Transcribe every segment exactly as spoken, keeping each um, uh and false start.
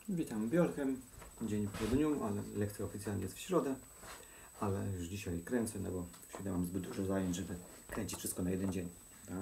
Witam Biolchem. Dzień po dniu, ale lekcja oficjalnie jest w środę. Ale już dzisiaj kręcę, no bo w środę mam zbyt dużo zajęć, żeby kręcić wszystko na jeden dzień. Tak?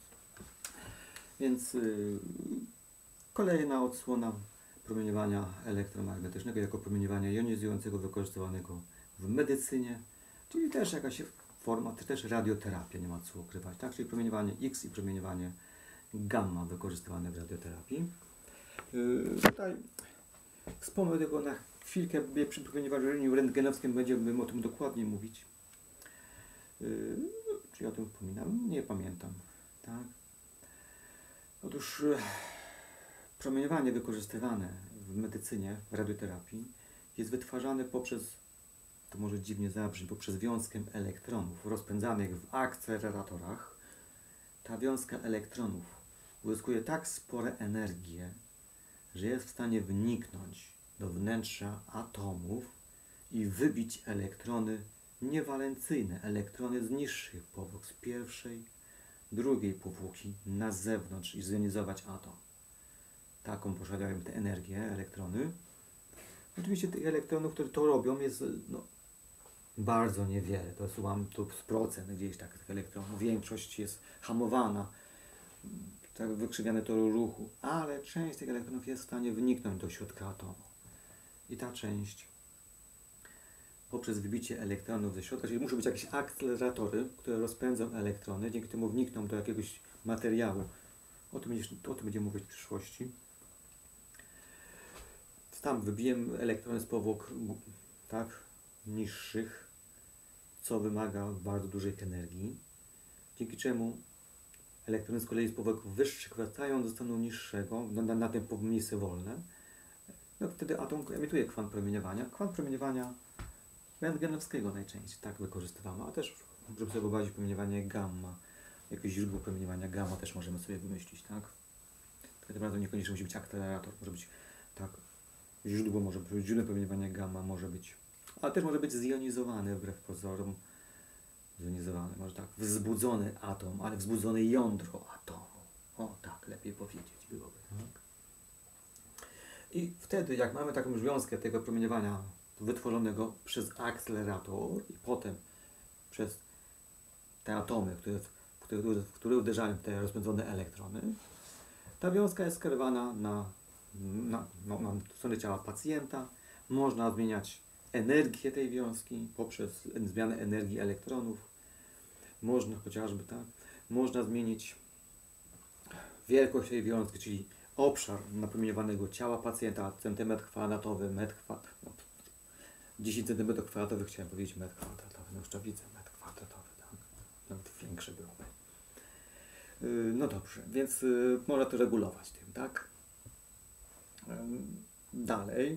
Więc yy, kolejna odsłona promieniowania elektromagnetycznego jako promieniowania jonizującego wykorzystywanego w medycynie, czyli też jakaś forma, też radioterapia, nie ma co ukrywać, tak? Czyli promieniowanie X i promieniowanie gamma wykorzystywane w radioterapii. Yy, tutaj wspomnę tylko na chwilkę, przy promieniowaniu rentgenowskim będziemy o tym dokładnie mówić. Yy, czy ja o tym wspominam? Nie pamiętam. Tak? Otóż yy, promieniowanie wykorzystywane w medycynie, w radioterapii jest wytwarzane poprzez, to może dziwnie zabrzmi, poprzez wiązkę elektronów rozpędzanych w akceleratorach. Ta wiązka elektronów uzyskuje tak spore energie, że jest w stanie wniknąć do wnętrza atomów i wybić elektrony niewalencyjne, elektrony z niższych powłok, z pierwszej, drugiej powłoki na zewnątrz i zjonizować atom. Taką posiadają te energię, elektrony. Oczywiście tych elektronów, które to robią, jest no, bardzo niewiele. To jest ułam to z procent gdzieś tak tych elektronów. Większość jest hamowana, tak wykrzywiane toru ruchu, ale część tych elektronów jest w stanie wniknąć do środka atomu. I ta część poprzez wybicie elektronów ze środka, czyli muszą być jakieś akceleratory, które rozpędzą elektrony, dzięki temu wnikną do jakiegoś materiału. O tym, o tym będziemy mówić w przyszłości. Tam wybijemy elektrony z powłok tak, niższych, co wymaga bardzo dużej energii, dzięki czemu elektrony z kolei z powłok wyższych wracają do stanu niższego, na, na tym miejsce wolne. No, wtedy atom emituje kwant promieniowania. Kwant promieniowania rentgenowskiego najczęściej tak wykorzystywamy, a też, żeby sobie wyobrazić promieniowanie gamma, jakieś źródło promieniowania gamma też możemy sobie wymyślić, tak? Tym razem niekoniecznie musi być akcelerator, może być tak, źródło może być, źródło promieniowania gamma może być, ale też może być zjonizowany wbrew pozorom, zjonizowany, może tak, wzbudzony atom, ale wzbudzone jądro atomu. O tak, lepiej powiedzieć byłoby. Tak? I wtedy, jak mamy taką wiązkę tego promieniowania wytworzonego przez akcelerator i potem przez te atomy, które, w które, w które uderzają te rozpędzone elektrony, ta wiązka jest skierowana na, na, no, na stronę ciała pacjenta. Można zmieniać energię tej wiązki poprzez zmianę energii elektronów. Można chociażby tak, można zmienić wielkość tej wiązki, czyli obszar napromieniowanego ciała pacjenta, centymetr kwadratowy, metr kwadratowy, no, dziesięć centymetrów kwadratowych, chciałem powiedzieć metr kwadratowy, no już to widzę, metr kwadratowy, tak? Nawet większe byłoby. Yy, no dobrze, więc yy, można to regulować tym, tak? Yy, dalej.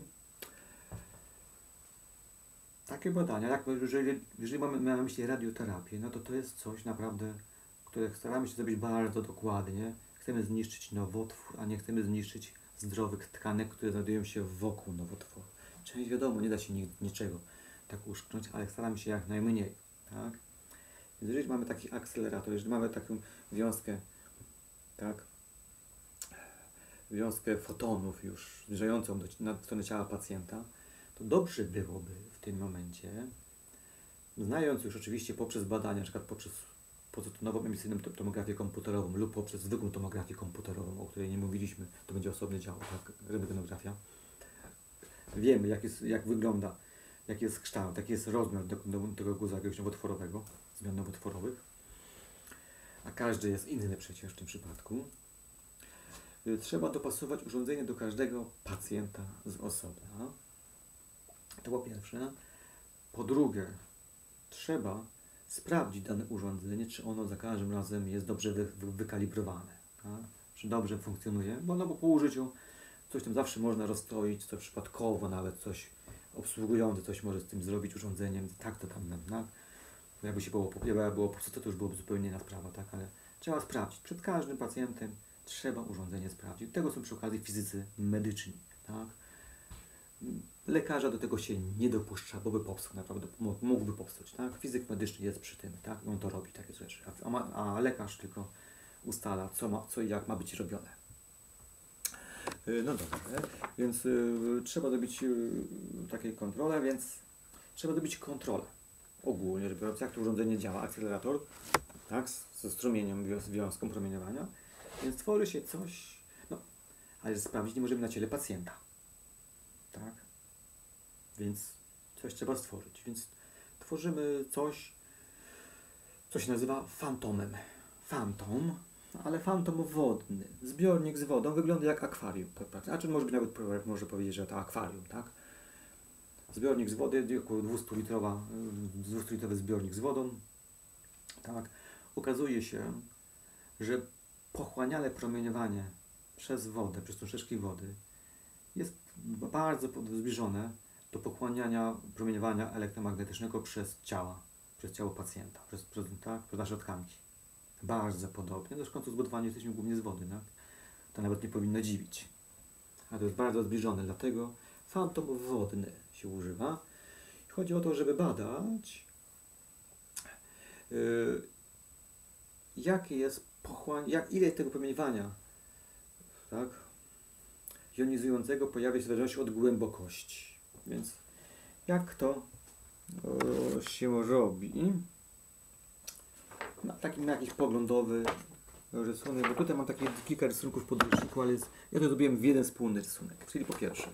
Takie badania, jak jeżeli, jeżeli mamy na myśli radioterapię, no to to jest coś naprawdę, które staramy się zrobić bardzo dokładnie. Chcemy zniszczyć nowotwór, a nie chcemy zniszczyć zdrowych tkanek, które znajdują się wokół nowotworu. Część wiadomo, nie da się nic, niczego tak uszknąć, ale staramy się jak najmniej. Tak? Więc jeżeli mamy taki akcelerator, jeżeli mamy taką wiązkę, tak, wiązkę fotonów już zbliżającą do, na stronę ciała pacjenta, to dobrze byłoby w tym momencie, znając już oczywiście poprzez badania, na przykład poprzez pozytonową emisyjną tomografię komputerową lub poprzez zwykłą tomografię komputerową, o której nie mówiliśmy, to będzie osobny dział, tak, rentgenografia. Wiemy, jak, jest, jak wygląda, jaki jest kształt, jaki jest rozmiar do, do, tego guza jakiegoś nowotworowego, zmian nowotworowych, a każdy jest inny przecież w tym przypadku. Trzeba dopasować urządzenie do każdego pacjenta z osobna. To po pierwsze. Po drugie, trzeba sprawdzić dane urządzenie, czy ono za każdym razem jest dobrze wy, wy, wykalibrowane, tak? Czy dobrze funkcjonuje, bo, no, bo po użyciu coś tam zawsze można rozstroić, co przypadkowo nawet coś obsługujący coś może z tym zrobić urządzeniem, tak to tam, tak? Jakby się było, jakby było popsute, to już byłoby zupełnie inna sprawa, tak? Ale trzeba sprawdzić. Przed każdym pacjentem trzeba urządzenie sprawdzić. Tego są przy okazji fizycy medyczni, tak? Lekarza do tego się nie dopuszcza, bo by popsuł, naprawdę mógłby popsuć, tak? Fizyk medyczny jest przy tym, tak? On to robi, takie rzeczy, a, ma, a lekarz tylko ustala, co, ma, co i jak ma być robione. Yy, no dobrze, więc yy, trzeba dobić yy, takiej kontrolę, więc trzeba dobić kontrolę. Ogólnie rzecz biorąc, jak to urządzenie działa, akcelerator, tak, ze strumieniem, związką promieniowania, więc tworzy się coś, no, ale sprawdzić nie możemy na ciele pacjenta, tak, więc coś trzeba stworzyć, więc tworzymy coś, co się nazywa fantomem. Fantom, ale fantom wodny, zbiornik z wodą, wygląda jak akwarium, a czy może być nawet, może powiedzieć, że to akwarium, tak. Zbiornik z wody, około dwustulitrowy zbiornik z wodą. Tak. Okazuje się, że pochłaniane promieniowanie przez wodę, przez troszeczkę wody jest bardzo zbliżone do pochłaniania promieniowania elektromagnetycznego przez ciała, przez ciało pacjenta, przez, przez, tak, przez nasze tkanki. Bardzo podobnie. Zresztą to zbudowani jesteśmy głównie z wody, tak? To nawet nie powinno dziwić. A to jest bardzo zbliżone, dlatego fantom wodny się używa. Chodzi o to, żeby badać, yy, jakie jest pochłanianie, jak, ile tego promieniowania, tak, jonizującego pojawia się w zależności od głębokości. Więc jak to o, się robi? No, taki jakiś poglądowy rysunek, bo tutaj mam takie kilka rysunków w podręczniku, ale jest, ja to zrobiłem w jeden wspólny rysunek. Czyli po pierwsze,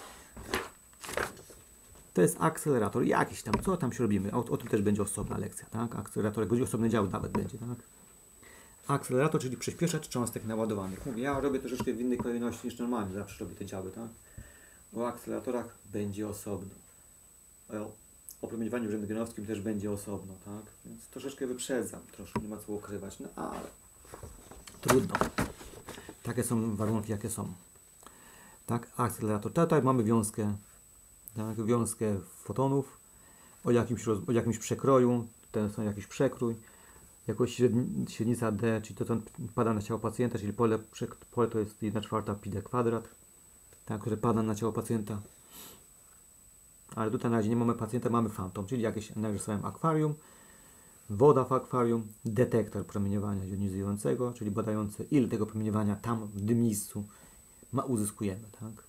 to jest akcelerator, jakiś tam, co tam się robimy, o, o tym też będzie osobna lekcja, tak? Akcelerator, jak osobny dział nawet będzie, tak? Akcelerator, czyli przyspieszacz cząstek naładowanych. Mówię, ja robię troszeczkę w innej kolejności niż normalnie, zawsze robię te działy, tak? O akceleratorach będzie osobno. O opromieniowaniu rentgenowskim też będzie osobno, tak? Więc troszeczkę wyprzedzam, troszkę nie ma co ukrywać, no ale trudno. Takie są warunki, jakie są. Tak, akcelerator. Tutaj mamy wiązkę, tak, wiązkę fotonów o jakimś, roz, o jakimś przekroju, ten są jakiś przekrój, jakoś średnica D, czyli to, co pada na ciało pacjenta, czyli pole, pole to jest jedna czwarta pi d kwadrat, tak, które pada na ciało pacjenta. Ale tutaj na razie nie mamy pacjenta, mamy fantom, czyli jakieś, narysowałem akwarium, woda w akwarium, detektor promieniowania jonizującego, czyli badający, ile tego promieniowania tam w tym miejscu ma uzyskujemy, tak?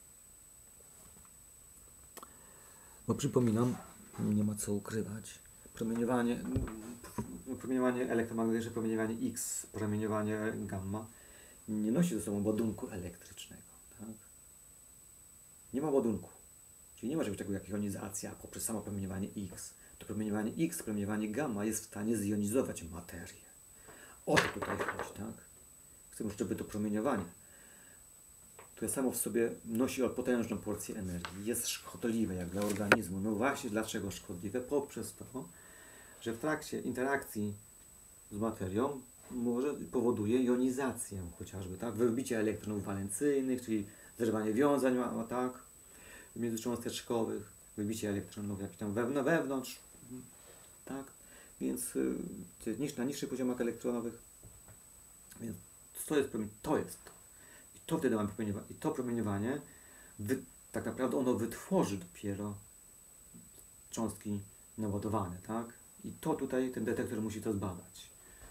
Bo przypominam, nie ma co ukrywać, promieniowanie, promieniowanie elektromagnetyczne, promieniowanie X, promieniowanie gamma nie nosi ze sobą ładunku elektrycznego, tak? Nie ma ładunku. Czyli nie może być tego jak jonizacja poprzez samo promieniowanie X. To promieniowanie X, promieniowanie gamma jest w stanie zjonizować materię. O to tutaj chodzi, tak? Chcemy, żeby to promieniowanie, które samo w sobie nosi potężną porcję energii, jest szkodliwe jak dla organizmu. No właśnie dlaczego szkodliwe? Poprzez to, że w trakcie interakcji z materią może powoduje jonizację chociażby, tak? Wybicie elektronów walencyjnych, czyli zerwanie wiązań, tak? Międzycząsteczkowych, wybicie elektronów jakichś tam wewn wewnątrz, tak? Więc yy, na niższych poziomach elektronowych. Więc to jest to. Jest to. I to wtedy mamy promieniowanie. I to promieniowanie, wy, tak naprawdę ono wytworzy dopiero cząstki naładowane, tak? I to tutaj ten detektor musi to zbadać.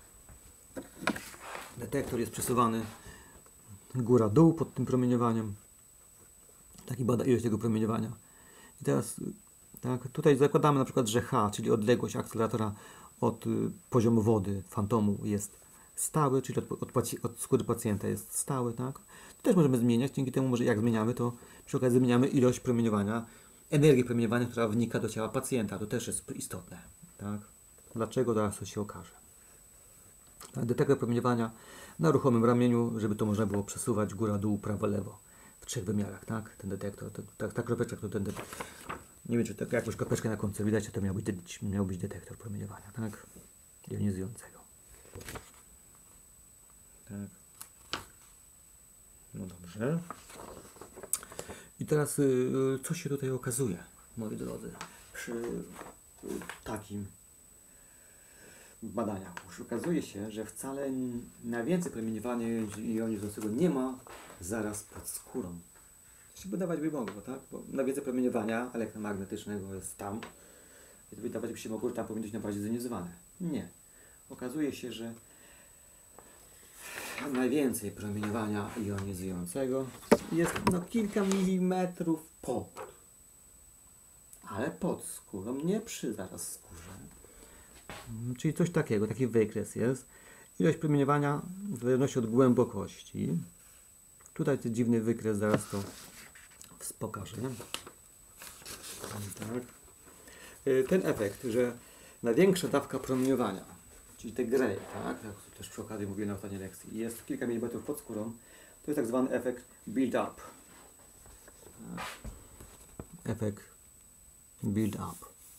Detektor jest przesuwany góra-dół pod tym promieniowaniem. Taki bada ilość tego promieniowania. I teraz tak, tutaj zakładamy na przykład, że H, czyli odległość akceleratora od y, poziomu wody, fantomu jest stały, czyli od, od, od skóry pacjenta jest stały, tak? To też możemy zmieniać, dzięki temu, że jak zmieniamy, to przy okazji zmieniamy ilość promieniowania, energię promieniowania, która wnika do ciała pacjenta. To też jest istotne, tak? Dlaczego? Zaraz to się okaże. Tak, detektor promieniowania na ruchomym ramieniu, żeby to można było przesuwać góra-dół, prawo-lewo. W trzech wymiarach, tak? Ten detektor, to, tak, ta kropeczka to ten detektor. Nie wiem, czy tak jakąś kropeczkę na końcu widać, to miał być, miał być detektor promieniowania, tak? Jonizującego. Tak. No dobrze. I teraz yy, co się tutaj okazuje, moi drodzy, przy yy, takim badaniach. Już okazuje się, że wcale najwięcej promieniowania jonizującego nie ma zaraz pod skórą. To się wydawać by mogło, tak? Bo najwięcej promieniowania elektromagnetycznego jest tam. I to wydawać by się mogło, że tam powinno być najbardziej zjonizowane. Nie. Okazuje się, że najwięcej promieniowania jonizującego jest no kilka milimetrów pod, ale pod skórą, nie przy zaraz skórze. Czyli coś takiego, taki wykres jest. Ilość promieniowania w zależności od głębokości. Tutaj ten dziwny wykres, zaraz to pokażę. Tak. Ten efekt, że największa dawka promieniowania, czyli te gray, tak, jak też przy okazji mówiłem na ostatniej lekcji, jest kilka milimetrów pod skórą, to jest tak zwany efekt build-up. Efekt build-up.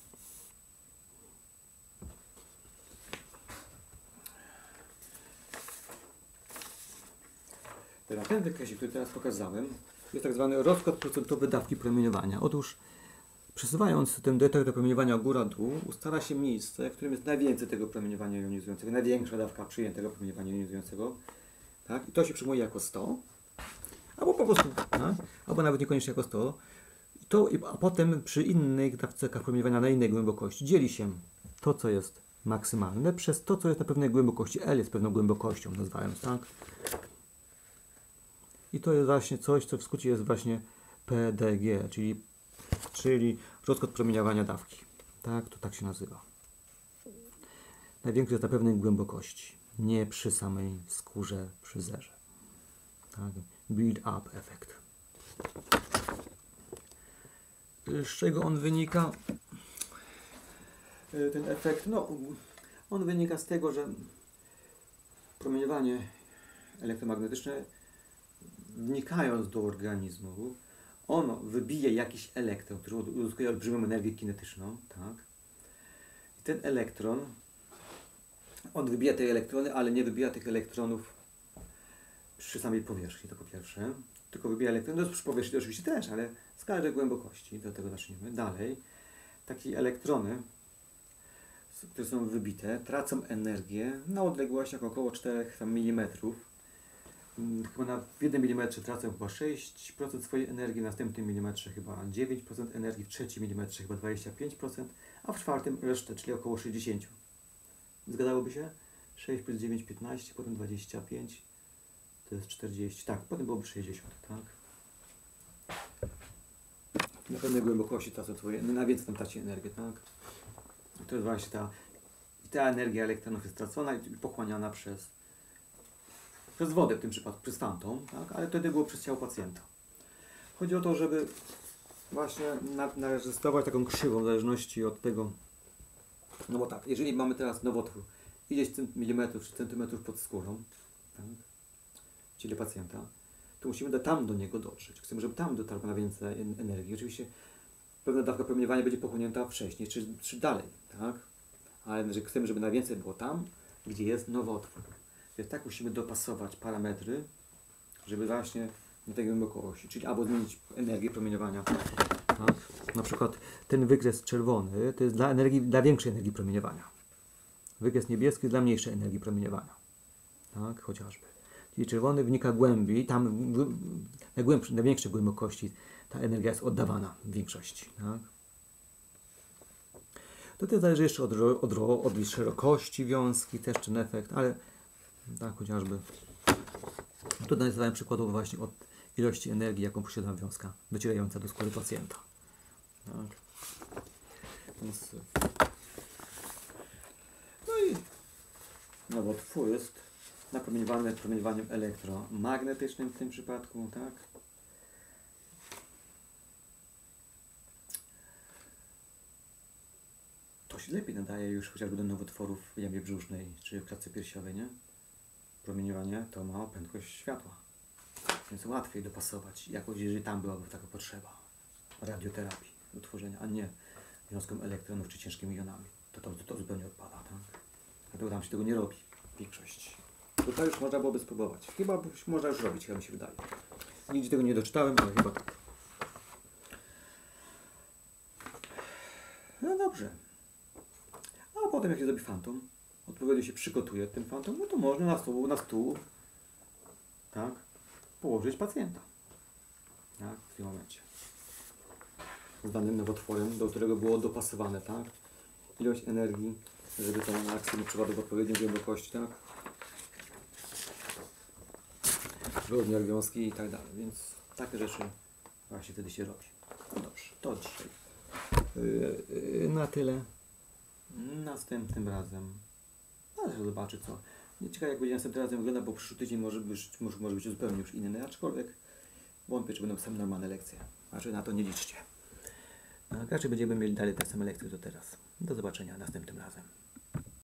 Na ten wykresie, który teraz pokazałem, jest tak zwany rozkład procentowy dawki promieniowania. Otóż przesuwając ten detektor promieniowania góra-dół, ustala się miejsce, w którym jest najwięcej tego promieniowania jonizującego, największa dawka przyjętego promieniowania jonizującego. Tak? I to się przyjmuje jako sto, albo po prostu, tak? Albo nawet niekoniecznie jako sto. I to, a potem przy innych dawkach promieniowania na innej głębokości dzieli się to, co jest maksymalne, przez to, co jest na pewnej głębokości. L jest pewną głębokością, nazywając, tak? I to jest właśnie coś, co w skrócie jest właśnie P D G, czyli, czyli rozkład promieniowania dawki. Tak, to tak się nazywa. Największy jest na pewnej głębokości, nie przy samej skórze, przy zerze. Tak, build-up efekt. Z czego on wynika? Ten efekt, no, on wynika z tego, że promieniowanie elektromagnetyczne, wnikając do organizmu, ono wybije jakiś elektron, który uzyskuje olbrzymią energię kinetyczną, tak? I ten elektron, on wybija te elektrony, ale nie wybija tych elektronów przy samej powierzchni, to po pierwsze. Tylko wybija elektrony, no przy powierzchni oczywiście też, ale z każdej głębokości. Do tego zaczniemy. Dalej, takie elektrony, które są wybite, tracą energię na odległościach około czterech milimetrów. Chyba na, w jednym milimetrze tracą chyba sześć procent swojej energii, w następnym milimetrze chyba dziewięć procent energii, w trzecim milimetrze chyba dwadzieścia pięć procent, a w czwartym resztę, czyli około sześćdziesiąt procent. Zgadzałoby się? sześć plus dziewięć, piętnaście, potem dwadzieścia pięć, to jest czterdzieści, tak, potem byłoby sześćdziesiąt, tak. Na pewnej głębokości tracą swoje, na więcej tam traci energię, tak. I to jest właśnie ta, ta energia elektronów jest tracona i pochłaniana przez przez wodę w tym przypadku, przez tamtą, tak? Ale wtedy było przez ciało pacjenta. Chodzi o to, żeby właśnie narysować taką krzywą w zależności od tego, no bo tak, jeżeli mamy teraz nowotwór ileś milimetrów czy centymetrów pod skórą, tak? W ciele pacjenta, to musimy do, tam do niego dotrzeć. Chcemy, żeby tam dotarł na więcej energii. Oczywiście pewna dawka promieniowania będzie pochłonięta wcześniej, czy, czy dalej, tak? Ale że chcemy, żeby najwięcej było tam, gdzie jest nowotwór. Więc tak musimy dopasować parametry, żeby właśnie na tej głębokości, czyli albo zmienić energię promieniowania. Tak? Na przykład ten wykres czerwony to jest dla, energii, dla większej energii promieniowania. Wykres niebieski dla mniejszej energii promieniowania. Tak? Chociażby. Czyli czerwony wnika głębiej, tam w, na, głębszy, na większej głębokości ta energia jest oddawana w większości. Tak? To też zależy jeszcze od, od, od szerokości wiązki, też ten efekt, ale tak, chociażby. Tutaj nazywałem przykładowo właśnie od ilości energii, jaką posiada wiązka docierająca do skóry pacjenta. Tak. Więc... No i nowotwór jest napromieniowany promieniowaniem elektromagnetycznym w tym przypadku, tak? To się lepiej nadaje już chociażby do nowotworów w jamie brzusznej czy w klatce piersiowej, nie? Promieniowanie to ma prędkość światła, więc łatwiej dopasować jakoś, jeżeli tam byłaby taka potrzeba radioterapii do tworzenia, a nie wiązką elektronów czy ciężkimi jonami. To, to, to zupełnie odpada, tak? Dlatego tam się tego nie robi w większości. Tutaj już można byłoby spróbować. Chyba byś można już robić, chyba mi się wydaje. Nigdzie tego nie doczytałem, ale chyba tak. No dobrze. A potem jak się zrobi fantom, odpowiednio się przygotuje ten fantom, no to można na stół, na stół tak, położyć pacjenta. Tak, w tym momencie. Z danym nowotworem, do którego było dopasowane, tak? Ilość energii, żeby to na akcję nie przypadło w odpowiedniej głębokości, tak? rozmiar wiązki i tak dalej, więc takie rzeczy właśnie wtedy się robi. No dobrze, to dzisiaj yy, yy, na tyle. Następnym razem należy zobaczyć co. Nie ciekawe jak będzie następnym razem wyglądał, bo przyszły tydzień może być, może, może być zupełnie już inny, aczkolwiek wątpię, czy będą same normalne lekcje. Znaczy na to nie liczcie. No, raczej będziemy mieli dalej te same lekcje co teraz. Do zobaczenia następnym razem.